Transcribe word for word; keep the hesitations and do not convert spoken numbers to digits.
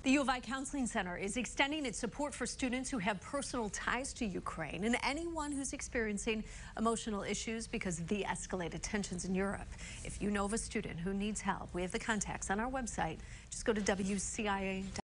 The U of I Counseling Center is extending its support for students who have personal ties to Ukraine and anyone who's experiencing emotional issues because of the escalated tensions in Europe. If you know of a student who needs help, we have the contacts on our website. Just go to W C I A dot com.